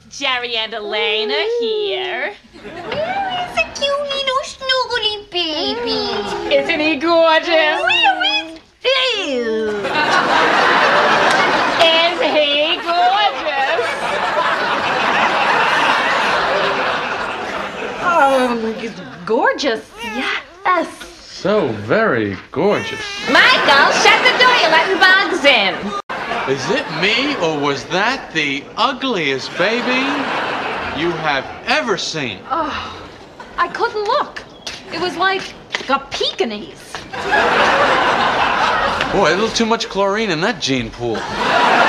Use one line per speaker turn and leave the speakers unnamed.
Jerry and Elaine are here.
It's a cute little snuggly baby.
Isn't he gorgeous?
Ew.
Is he gorgeous?
Gorgeous, yes.
So very gorgeous.
Michael, shut the door, you're letting bugs in.
Is it me, or was that the ugliest baby you have ever seen?
Oh, I couldn't look. It was like a Pekingese.
Boy, a little too much chlorine in that gene pool.